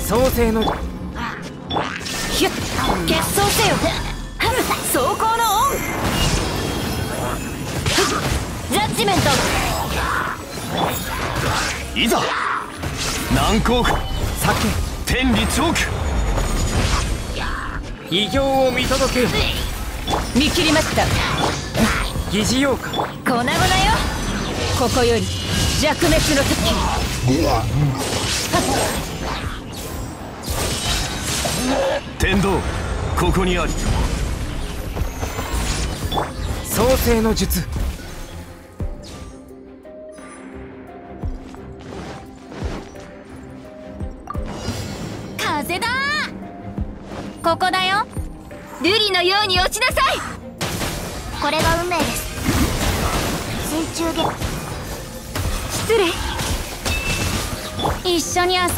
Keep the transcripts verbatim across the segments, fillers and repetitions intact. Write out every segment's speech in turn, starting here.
創世のヒュッ決闘せよ。走行のオン。ジャッジメント。 いざ難攻不避天理チョーク。 け異形を見届けよ。 見切りました。 疑似妖怪粉々よ。ここより弱滅の時。 天道ここにあり。 創世の術。 風だー。ここだよ。瑠璃のように落ちなさい。 これが運命です。水中下。 失礼。一緒に遊ぼうよ。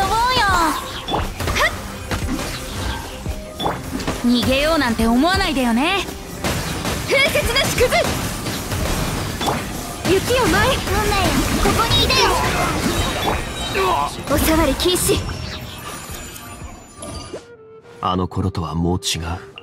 逃げようなんて思わないでよね。風雪なしくず。雪を前。運命よ、 ここにいでよ。 おさわり禁止。 あの頃とはもう違う。